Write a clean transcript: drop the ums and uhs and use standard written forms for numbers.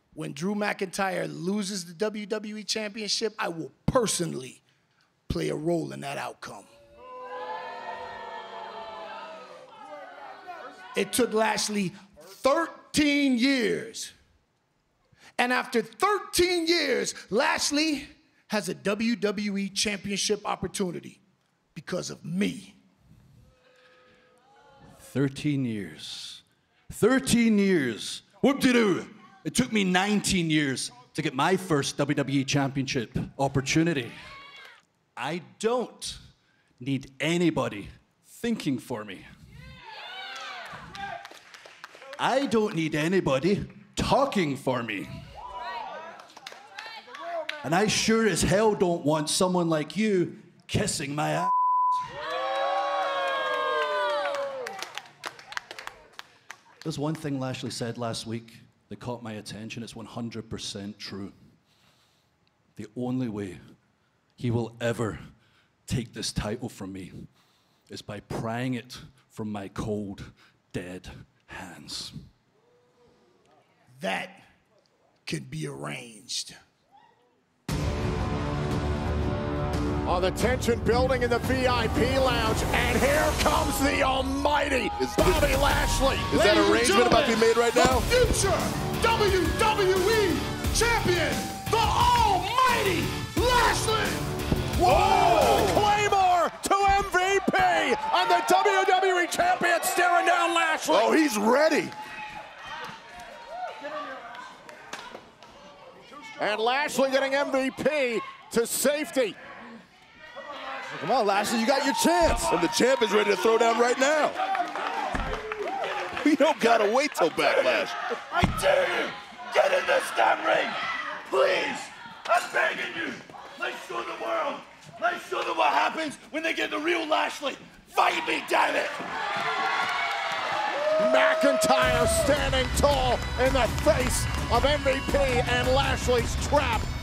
when Drew McIntyre loses the WWE Championship, I will personally play a role in that outcome. It took Lashley 13 years. And after 13 years, Lashley has a WWE Championship opportunity because of me. 13 years. 13 years. Whoop-de-doo. It took me 19 years to get my first WWE Championship opportunity. I don't need anybody thinking for me. I don't need anybody talking for me. And I sure as hell don't want someone like you kissing my ass. There's one thing Lashley said last week that caught my attention. It's 100% true. The only way he will ever take this title from me is by prying it from my cold, dead hands. That can be arranged. Oh, the tension building in the VIP lounge, and here comes the almighty Bobby Lashley. Is that arrangement about to be made right now? The future WWE Champion, the almighty Lashley. Whoa! Claymore to MVP, and the WWE Champion staring down Lashley. Oh, he's ready. And Lashley getting MVP to safety. Come on, Lashley, you got your chance. And the champ is ready to throw down right now. You don't gotta wait till Backlash. I dare you! Get in this damn ring! Please! I'm begging you! Let's show the world! Let's show them what happens when they get the real Lashley! Fight me, damn it! McIntyre standing tall in the face of MVP, and Lashley's trap